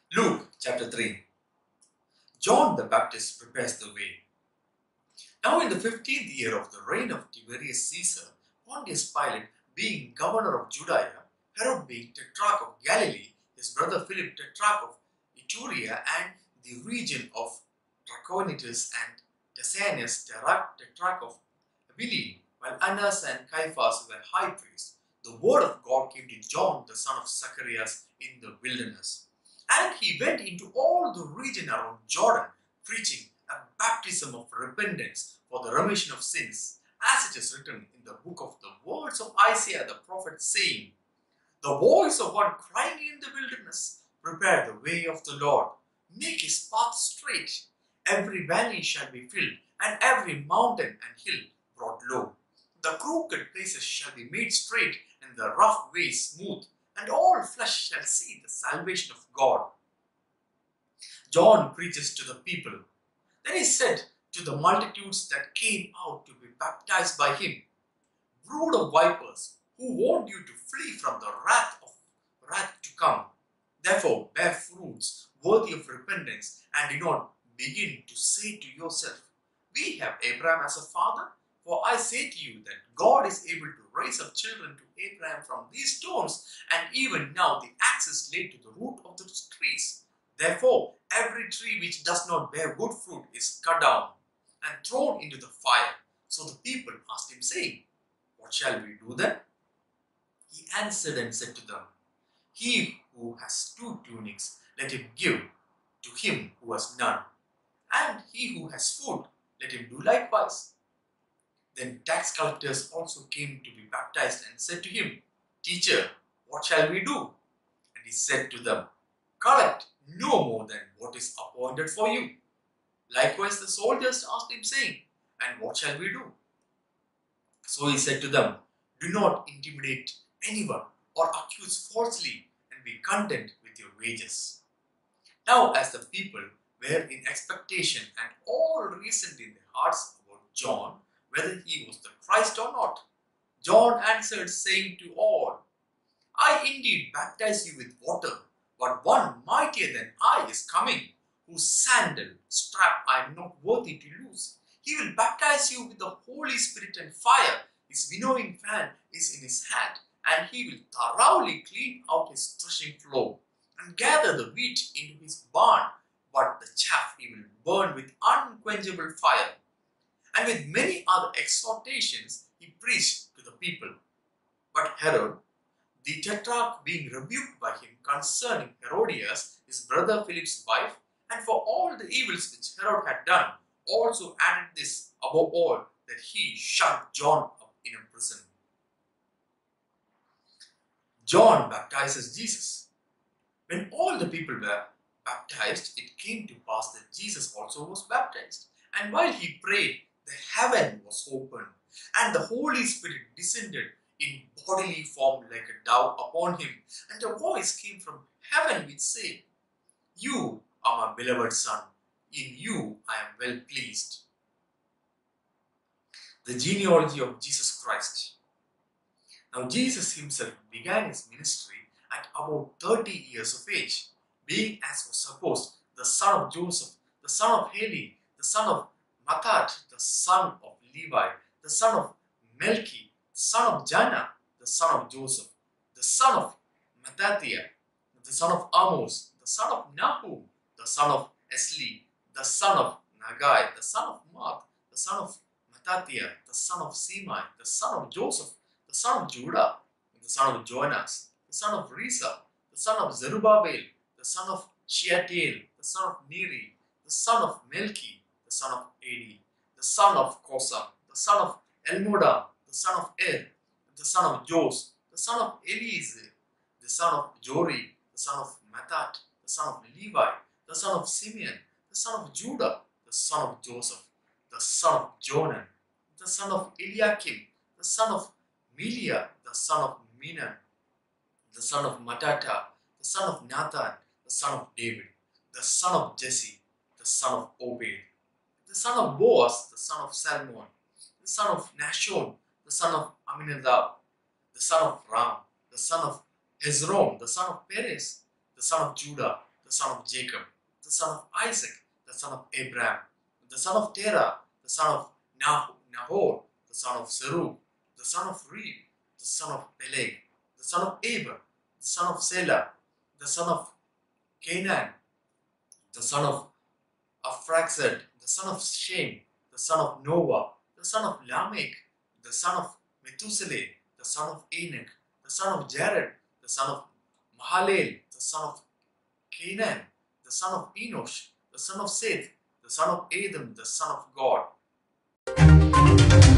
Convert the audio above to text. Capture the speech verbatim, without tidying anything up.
Luke chapter three. John the Baptist prepares the way. Now in the fifteenth year of the reign of Tiberius Caesar, Pontius Pilate being governor of Judea, Herod being tetrarch of Galilee, his brother Philip tetrarch of Iturea and the region of Trachonitis, and Lysanias tetrarch of Abilene, while Annas and Caiaphas were high priests, the word of God came to John the son of Zacharias in the wilderness. And he went into all the region around Jordan, preaching a baptism of repentance for the remission of sins, as it is written in the book of the words of Isaiah the prophet, saying, "The voice of one crying in the wilderness, prepare the way of the Lord, make his path straight. Every valley shall be filled, and every mountain and hill brought low. The crooked places shall be made straight, and the rough ways smooth, and all flesh shall see the salvation of God." John preaches to the people. Then he said to the multitudes that came out to be baptized by him, "Brood of vipers, who warned you to flee from the wrath of wrath to come? Therefore bear fruits worthy of repentance, and do not begin to say to yourself, 'We have Abraham as a father.' For I say to you that God is able to raise up children to Abraham from these stones, and even now the axe is laid to the root of the trees. Therefore, every tree which does not bear good fruit is cut down and thrown into the fire." So the people asked him, saying, "What shall we do then?" He answered and said to them, "He who has two tunics, let him give to him who has none, and he who has food, let him do likewise." Then tax collectors also came to be baptized and said to him, "Teacher, what shall we do?" And he said to them, "Collect no more than what is appointed for you." Likewise the soldiers asked him, saying, "And what shall we do?" So he said to them, "Do not intimidate anyone or accuse falsely, and be content with your wages." Now as the people were in expectation and all reasoned in their hearts about John, whether he was the Christ or not, John answered, saying to all, "I indeed baptize you with water, but one mightier than I is coming, whose sandal strap I am not worthy to loose. He will baptize you with the Holy Spirit and fire. His winnowing fan is in his hand, and he will thoroughly clean out his threshing floor, and gather the wheat into his barn, but the chaff he will burn with unquenchable fire." And with many other exhortations he preached to the people. But Herod, the tetrarch, being rebuked by him concerning Herodias, his brother Philip's wife, and for all the evils which Herod had done, also added this above all, that he shut John up in a prison. John baptizes Jesus. When all the people were baptized, it came to pass that Jesus also was baptized. And while he prayed, the heaven was opened, and the Holy Spirit descended in bodily form like a dove upon him. And a voice came from heaven which said, "You are my beloved Son, in you I am well pleased." The genealogy of Jesus Christ. Now Jesus himself began his ministry at about thirty years of age, being, as was supposed, the son of Joseph, the son of Heli, the son of Mathat, the son of Levi, the son of Melchi, the son of Janna, the son of Joseph, the son of Mattathiah, the son of Amos, the son of Nahum, the son of Esli, the son of Nagai, the son of Math, the son of Mattathiah, the son of Semai, the son of Joseph, the son of Judah, the son of Jonas, the son of Risa, the son of Zerubbabel, the son of Shealtiel, the son of Neri, the son of Melchi, the son of Adi, the son of Kosam, the son of Elmodam, the son of Er, the son of Jos, the son of Eliezer, the son of Jori, the son of Mathat, the son of Levi, the son of Simeon, the son of Judah, the son of Joseph, the son of Jonan, the son of Eliakim, the son of Melia, the son of Menan, the son of Matata, the son of Nathan, the son of David, the son of Jesse, the son of Obed, the son of Boaz, the son of Salmon, the son of Nashon, the son of Aminadab, the son of Ram, the son of Hezron, the son of Perez, the son of Judah, the son of Jacob, the son of Isaac, the son of Abraham, the son of Terah, the son of Nahor, the son of Serug, the son of Reeb, the son of Peleg, the son of Eber, the son of Selah, the son of Canaan, the son of Aphraxad, the son of Shem, the son of Noah, the son of Lamech, the son of Methuselah, the son of Enoch, the son of Jared, the son of Mahalalel, the son of Canaan, the son of Enosh, the son of Seth, the son of Adam, the son of God.